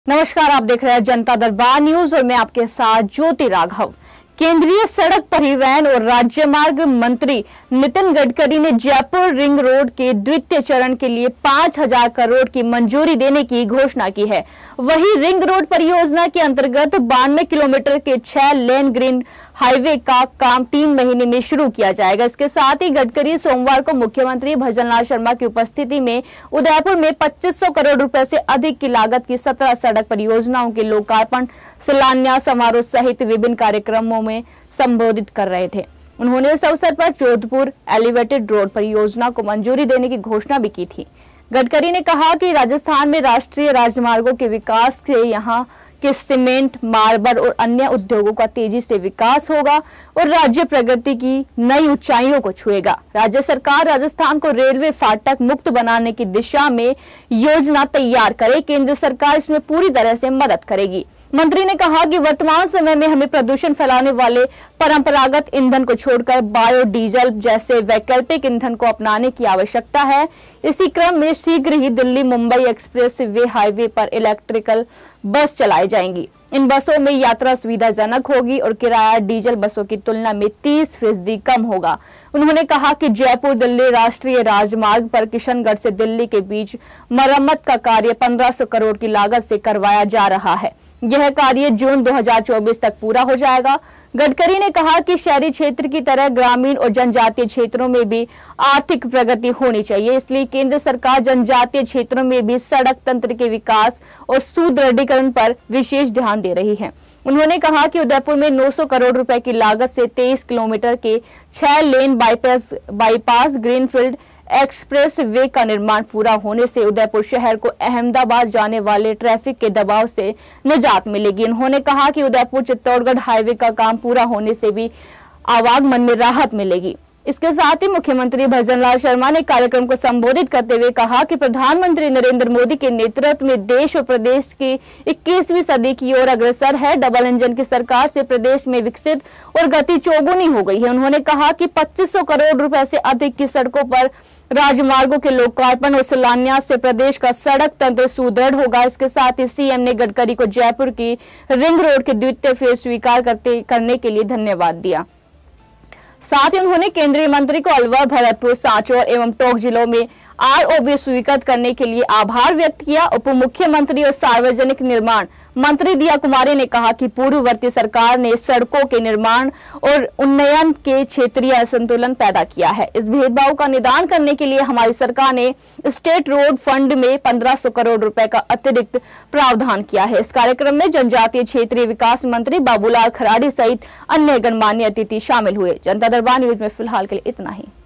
नमस्कार, आप देख रहे हैं जनता दरबार न्यूज और मैं आपके साथ ज्योति राघव। केंद्रीय सड़क परिवहन और राज्य मार्ग मंत्री नितिन गडकरी ने जयपुर रिंग रोड के द्वितीय चरण के लिए 5,000 करोड़ की मंजूरी देने की घोषणा की है। वहीं रिंग रोड परियोजना के अंतर्गत 92 किलोमीटर के 6 लेन ग्रीन हाईवे का काम 3 महीने में शुरू किया जाएगा। इसके साथ ही गडकरी सोमवार को मुख्यमंत्री भजनलाल शर्मा की उपस्थिति में उदयपुर में 2500 करोड़ रुपए से अधिक की लागत की 17 सड़क परियोजनाओं के लोकार्पण, शिलान्यास समारोह सहित विभिन्न कार्यक्रमों में संबोधित कर रहे थे। उन्होंने इस अवसर पर जोधपुर एलिवेटेड रोड परियोजना को मंजूरी देने की घोषणा भी की थी। गडकरी ने कहा कि राजस्थान में राष्ट्रीय राजमार्गों के विकास से यहाँ के सीमेंट, मार्बल और अन्य उद्योगों का तेजी से विकास होगा और राज्य प्रगति की नई ऊंचाइयों को छुएगा। राज्य सरकार राजस्थान को रेलवे फाटक मुक्त बनाने की दिशा में योजना तैयार करे। केंद्र सरकार इसमें पूरी तरह से मदद करेगी। मंत्री ने कहा कि वर्तमान समय में हमें प्रदूषण फैलाने वाले परंपरागत ईंधन को छोड़कर बायोडीजल जैसे वैकल्पिक ईंधन को अपनाने की आवश्यकता है। इसी क्रम में शीघ्र ही Delhi Mumbai express way highway पर इलेक्ट्रिकल बस चलाई जाएंगी। इन बसों में यात्रा सुविधाजनक होगी और किराया डीजल बसों की तुलना में 30% कम होगा। उन्होंने कहा कि जयपुर दिल्ली राष्ट्रीय राजमार्ग पर किशनगढ़ से दिल्ली के बीच मरम्मत का कार्य 1500 करोड़ की लागत से करवाया जा रहा है। यह कार्य जून 2024 तक पूरा हो जाएगा। गडकरी ने कहा कि शहरी क्षेत्र की तरह ग्रामीण और जनजातीय क्षेत्रों में भी आर्थिक प्रगति होनी चाहिए, इसलिए केंद्र सरकार जनजातीय क्षेत्रों में भी सड़क तंत्र के विकास और सुदृढ़ीकरण पर विशेष ध्यान दे रही है। उन्होंने कहा कि उदयपुर में 900 करोड़ रुपए की लागत से 23 किलोमीटर के 6 lane bypass greenfield express way का निर्माण पूरा होने से उदयपुर शहर को अहमदाबाद जाने वाले ट्रैफिक के दबाव से निजात मिलेगी। उन्होंने कहा कि उदयपुर चित्तौड़गढ़ हाईवे का काम पूरा होने से भी आवागमन में राहत मिलेगी। इसके साथ ही मुख्यमंत्री भजनलाल शर्मा ने कार्यक्रम को संबोधित करते हुए कहा कि प्रधानमंत्री नरेंद्र मोदी के नेतृत्व में देश और प्रदेश की 21वीं सदी की ओर अग्रसर है। डबल इंजन की सरकार से प्रदेश में विकसित और गति चौगुनी हो गई है। उन्होंने कहा कि 2500 करोड़ रुपए से अधिक की सड़कों पर राजमार्गों के लोकार्पण और शिलान्यास से प्रदेश का सड़क तंत्र सुदृढ़ होगा। इसके साथ ही सीएम ने गडकरी को जयपुर की रिंग रोड के द्वितीय फेज स्वीकार करने के लिए धन्यवाद दिया। साथ ही उन्होंने केंद्रीय मंत्री को अलवर, भरतपुर, सांचौर एवं टोंक जिलों में आरओबी स्वीकृत करने के लिए आभार व्यक्त किया। उप मुख्यमंत्री और सार्वजनिक निर्माण मंत्री दिया कुमारी ने कहा कि पूर्ववर्ती सरकार ने सड़कों के निर्माण और उन्नयन के क्षेत्रीय असंतुलन पैदा किया है। इस भेदभाव का निदान करने के लिए हमारी सरकार ने स्टेट रोड फंड में 1500 करोड़ रुपए का अतिरिक्त प्रावधान किया है। इस कार्यक्रम में जनजातीय क्षेत्रीय विकास मंत्री बाबूलाल खराड़ी सहित अन्य गणमान्य अतिथि शामिल हुए। जनता दरबार न्यूज में फिलहाल के लिए इतना ही।